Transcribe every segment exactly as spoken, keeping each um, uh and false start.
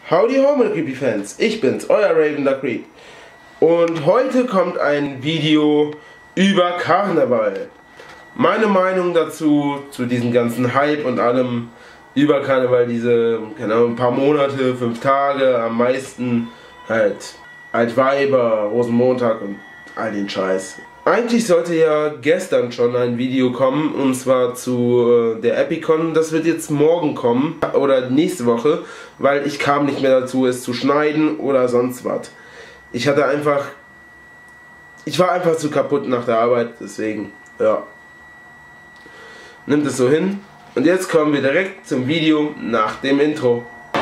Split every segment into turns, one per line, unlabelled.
Howdy Home Creepy Fans, ich bin's, euer Raven the Creep. Und heute kommt ein Video über Karneval. Meine Meinung dazu, zu diesem ganzen Hype und allem über Karneval, diese, keine Ahnung, ein paar Monate, fünf Tage, am meisten halt Altweiber, Rosenmontag und all den Scheiß. Eigentlich sollte ja gestern schon ein Video kommen, und zwar zu äh, der Epicon. Das wird jetzt morgen kommen oder nächste Woche, weil ich kam nicht mehr dazu, es zu schneiden oder sonst was. Ich hatte einfach, ich war einfach zu kaputt nach der Arbeit, deswegen, ja. Nimmt es so hin. Und jetzt kommen wir direkt zum Video nach dem Intro.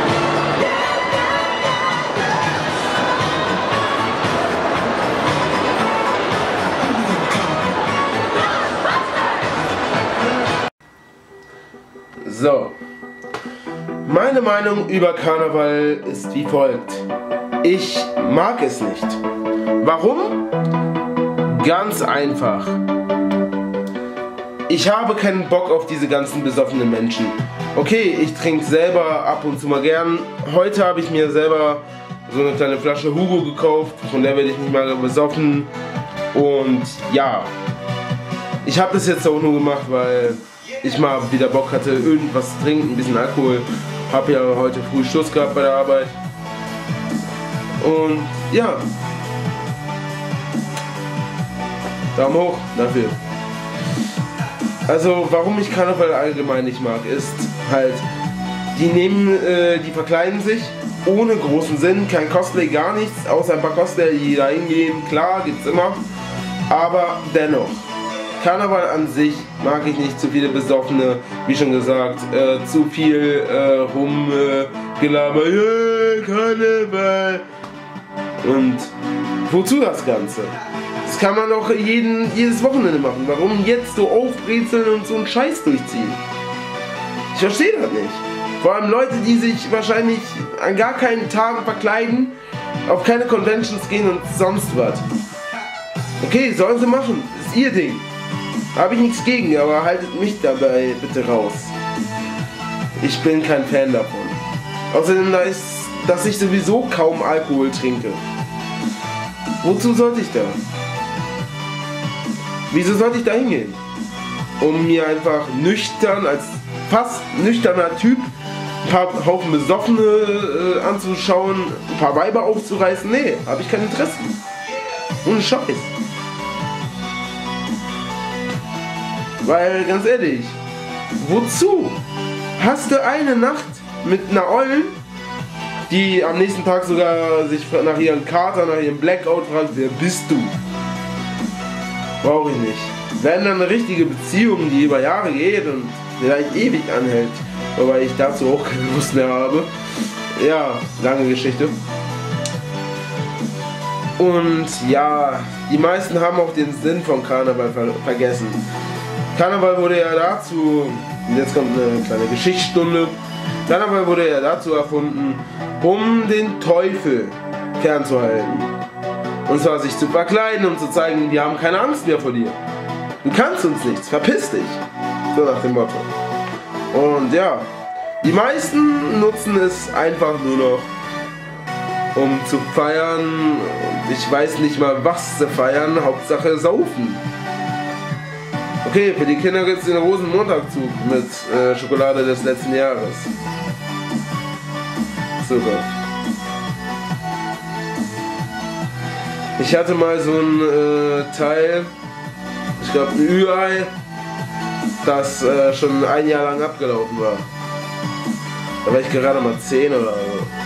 So, meine Meinung über Karneval ist wie folgt. Ich mag es nicht. Warum? Ganz einfach. Ich habe keinen Bock auf diese ganzen besoffenen Menschen. Okay, ich trinke selber ab und zu mal gern. Heute habe ich mir selber so eine kleine Flasche Hugo gekauft, von der werde ich nicht mal besoffen. Und ja, ich habe das jetzt auch nur gemacht, weil ich mal wieder Bock hatte, irgendwas zu trinken, ein bisschen Alkohol. Hab ja heute früh Schluss gehabt bei der Arbeit. Und ja. Daumen hoch dafür. Also warum ich Karneval allgemein nicht mag, ist halt, die nehmen, äh, die verkleiden sich ohne großen Sinn, kein Cosplay, gar nichts, außer ein paar Cosplayer, die da hingehen, klar, gibt's immer. Aber dennoch. Karneval an sich mag ich nicht, zu viele Besoffene, wie schon gesagt, äh, zu viel äh, Rumgelaber, äh, yeah, Karneval. Und wozu das Ganze? Das kann man doch jeden, jedes Wochenende machen. Warum jetzt so aufbrezeln und so einen Scheiß durchziehen? Ich verstehe das nicht. Vor allem Leute, die sich wahrscheinlich an gar keinen Tagen verkleiden, auf keine Conventions gehen und sonst was. Okay, sollen sie machen, ist ihr Ding. Habe ich nichts gegen, aber haltet mich dabei bitte raus. Ich bin kein Fan davon. Außerdem, da ist, dass ich sowieso kaum Alkohol trinke. Wozu sollte ich da? Wieso sollte ich da hingehen? Um mir einfach nüchtern, als fast nüchterner Typ, ein paar Haufen Besoffene äh, anzuschauen, ein paar Weiber aufzureißen? Nee, habe ich kein Interesse. Ohne Scheiß. Weil, ganz ehrlich, wozu? Hast du eine Nacht mit einer Ollen, die am nächsten Tag sogar sich nach ihrem Kater, nach ihrem Blackout fragt, wer bist du? Brauche ich nicht. Wenn dann eine richtige Beziehung, die über Jahre geht und vielleicht ewig anhält, wobei ich dazu auch keine Lust mehr habe. Ja, lange Geschichte. Und ja, die meisten haben auch den Sinn von Karneval ver vergessen. Karneval wurde ja dazu, jetzt kommt eine kleine Geschichtsstunde, Karneval wurde ja dazu erfunden, um den Teufel fernzuhalten. Und zwar sich zu verkleiden, um zu zeigen, wir haben keine Angst mehr vor dir. Du kannst uns nichts, verpiss dich. So nach dem Motto. Und ja, die meisten nutzen es einfach nur noch, um zu feiern. Und ich weiß nicht mal, was sie feiern, Hauptsache saufen. Okay, für die Kinder gibt es den Rosenmontagzug mit äh, Schokolade des letzten Jahres. Super. Ich hatte mal so ein äh, Teil, ich glaube ein Ü-Ei, das äh, schon ein Jahr lang abgelaufen war. Da war ich gerade mal zehn oder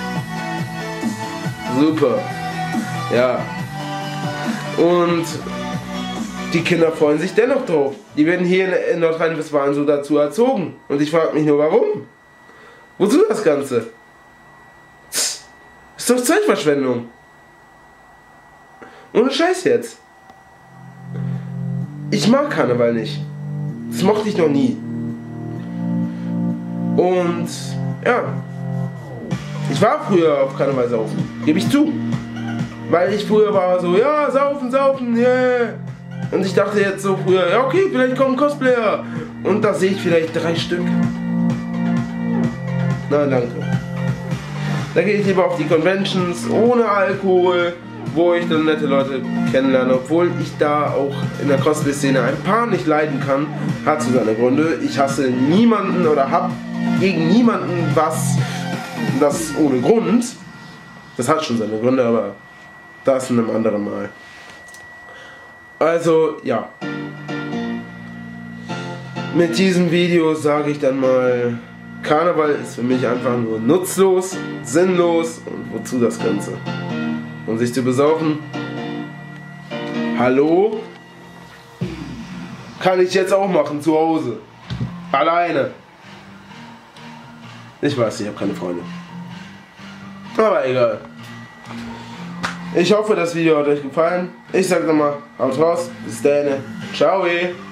so. Super. Ja. Und die Kinder freuen sich dennoch drauf. Die werden hier in Nordrhein-Westfalen so dazu erzogen. Und ich frage mich nur, warum? Wozu das Ganze? Ist doch Zeitverschwendung. Ohne Scheiß jetzt. Ich mag Karneval nicht. Das mochte ich noch nie. Und ja. Ich war früher auf Karneval saufen. Gebe ich zu. Weil ich früher war so, ja, saufen, saufen, yeah. Und ich dachte jetzt so früher, ja okay, vielleicht kommen Cosplayer. Und da sehe ich vielleicht drei Stück. Nein, danke. Da gehe ich lieber auf die Conventions ohne Alkohol, wo ich dann nette Leute kennenlerne, obwohl ich da auch in der Cosplay-Szene ein paar nicht leiden kann, hat so seine Gründe. Ich hasse niemanden oder hab gegen niemanden was, das ohne Grund. Das hat schon seine Gründe, aber das in einem anderen Mal. Also, ja. Mit diesem Video sage ich dann mal, Karneval ist für mich einfach nur nutzlos, sinnlos und wozu das Ganze? Um sich zu besaufen? Hallo? Kann ich jetzt auch machen, zu Hause. Alleine. Ich weiß, ich habe keine Freunde. Aber egal. Ich hoffe, das Video hat euch gefallen. Ich sage nochmal, haut raus, bis dann. Ciao.